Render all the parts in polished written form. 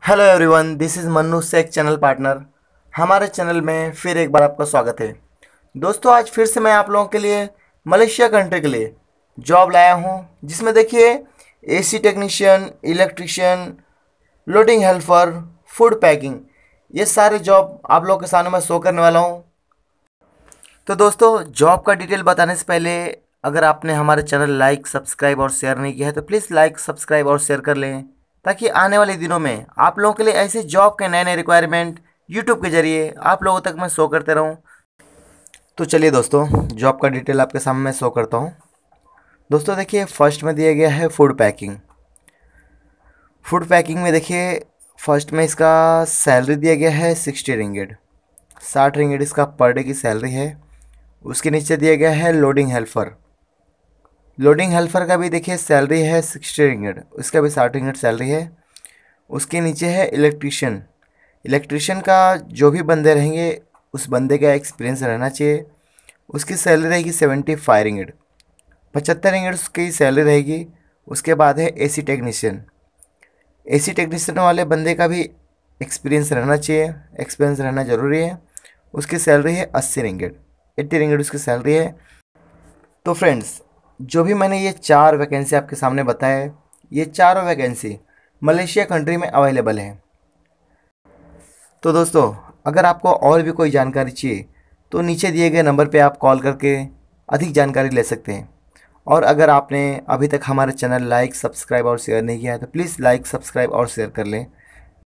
Hello everyone, this is Mannu Sheikh channel partner. हमारे channel में फिर एक बार आपका स्वागत है। दोस्तों, आज फिर से मैं आप लोगों के लिए मलेशिया कंट्री के लिए जॉब लाया हूं, जिसमें देखिए AC technician, electrician, loading helper, food packing, ये सारे जॉब आप लोगों के सामने मैं शो करने वाला हूं। तो दोस्तों, जॉब का डिटेल बताने से पहले अगर आपने हमारे चैनल लाइक, सब्सक्राइब और शेयर नहीं किया है तो प्लीज़ लाइक, सब्सक्राइब और शेयर कर लें, ताकि आने वाले दिनों में आप लोगों के लिए ऐसे जॉब के नए नए रिक्वायरमेंट यूट्यूब के जरिए आप लोगों तक मैं शो करते रहूं। तो चलिए दोस्तों, जॉब का डिटेल आपके सामने मैं शो करता हूं। दोस्तों देखिए, फर्स्ट में दिया गया है फूड पैकिंग। फूड पैकिंग में देखिए, फर्स्ट में इसका सैलरी दिया गया है 60 रिंगिट, 60 रिंगिट इसका पर डे की सैलरी है। उसके नीचे दिया गया है लोडिंग हेल्पर। लोडिंग हेल्पर का भी देखिए सैलरी है 60 रिंगिट, उसका भी 60 रिंगिट सैलरी है। उसके नीचे है इलेक्ट्रीशियन। इलेक्ट्रीशियन का जो भी बंदे रहेंगे उस बंदे का एक्सपीरियंस रहना चाहिए। उसकी सैलरी रहेगी 75 रिंगिट, 75 रिंगिट उसकी सैलरी रहेगी। उसके बाद है एसी टेक्नीशियन। एसी टेक्नीशियन वाले बंदे का भी एक्सपीरियंस रहना चाहिए, एक्सपीरियंस रहना ज़रूरी है। उसकी सैलरी है 80 रिंगिट, 80 रिंगिट उसकी सैलरी है। तो फ्रेंड्स, जो भी मैंने ये 4 वैकेंसी आपके सामने बताया, ये चारों वैकेंसी मलेशिया कंट्री में अवेलेबल है। तो दोस्तों, अगर आपको और भी कोई जानकारी चाहिए तो नीचे दिए गए नंबर पे आप कॉल करके अधिक जानकारी ले सकते हैं। और अगर आपने अभी तक हमारे चैनल लाइक, सब्सक्राइब और शेयर नहीं किया है तो प्लीज़ लाइक, सब्सक्राइब और शेयर कर लें।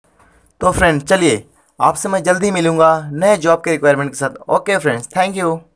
तो फ्रेंड्स, चलिए आपसे मैं जल्दी मिलूँगा नए जॉब के रिक्वायरमेंट के साथ। Okay friends, thank you.